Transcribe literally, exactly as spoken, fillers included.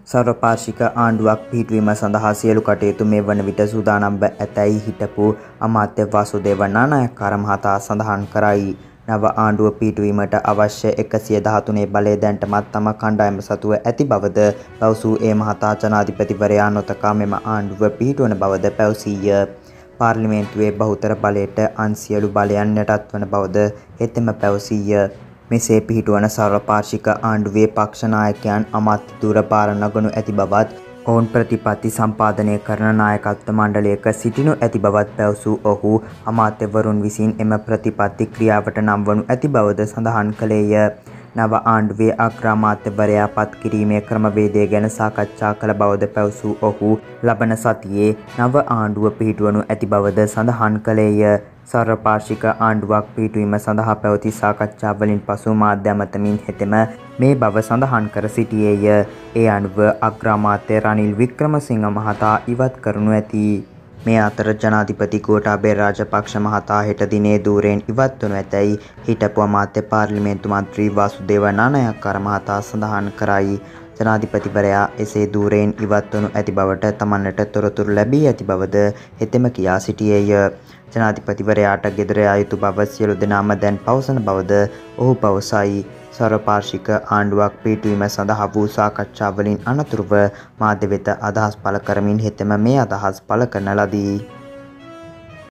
සර්වපාර්ශ්වික ආණ්ඩුවක් පිහිටුවීම සඳහා සියලු කටයුතු මේ වන විට සූදානම්ව ඇතැයි හිටපු අමාත්‍ය වාසුදේව නානායක්කාර මහතා සඳහන් කරයි. නව ආණ්ඩුව පිහිටුවීමට අවශ්‍ය එකසිය දහතුනේ බලය දැනටමත් තම කණ්ඩායම සතුව ඇති බවද පැවසූ ඒ මහතා ජනාධිපතිවරයා නොතකා මෙම ආණ්ඩුව පිහිටුවන බවද පැවසීය. පාර්ලිමේන්තුවේ බහුතර බලයට අන් සියලු බලයන් යටත්වන බවද හෙතෙම පැවසීය. මෙසේ පිහිටුවන සර්වපාර්ශ්වික ආණ්ඩුවේ පක්ෂ නායකයන් අමාත්‍ය ධුර භාර නගනු ඇති බවත් ඔවුන් ප්‍රතිපත්ති සම්පාදනය කරන නායකත්ව මණ්ඩලයක සිටිනු ඇති බවත් පැවසූ ඔහු අමාත්‍යවරුන් විසින් එම ප්‍රතිපත්ති ක්‍රියාවට නම්වනු ඇති බවද සඳහන් කළේය. නව ආණ්ඩුවේ අග්‍රාමාත්‍යවරයා පත් කිරීමේ ක්‍රමවේදය ගැන සාකච්ඡා කළ බවද පැවසූ ඔහු ලබන සතියේ නව ආණ්ඩුව පිහිටුවනු ඇති බවද සඳහන් කළේය. සර්වපාර්ශ්වික ආණ්ඩුවක් පිහිටුවීම සඳහා පැවති සාකච්ඡාවලින් පසු මාධ්‍ය අමතමින් හෙතෙම මේ බව සඳහන් කර සිටියේය. ඒ අනුව අග්‍රාමාත්‍ය රනිල් වික්‍රමසිංහ මහතා ඉවත් කරනු ඇති. මේ අතර ජනාධිපති ගෝඨාභය රාජපක්ෂ මහතා හෙට දිනේ ධූරයෙන් ඉවත් වනු ඇතැයි හිටපු අමාත්‍ය පාර්ලිමේන්තු මන්ත්‍රී වාසුදේව නානායක්කාර මහතා සඳහන් කරයි. ජනාධිපතිවරයා එසේ ධූරයෙන් ඉවත් වනු ඇති බවට තමන්ට තොරතුරු ලැබී ඇති බවද හෙතෙම කියා සිටියේය. ජනාධිපතිවරයාට ගෙදර යා යුතු බව සියලු දෙනාම දැන් පවසන බවද ඔහු පවසයි. සර්වපාර්ශ්වික ආණ්ඩුවක් පිහිටුවීම සඳහා වූ සාකච්ඡාවලින් අනතුරුව මාධ්‍ය වෙත අදහස් පළ කරමින් හෙතෙම මේ අදහස් පළ කරන ලදී.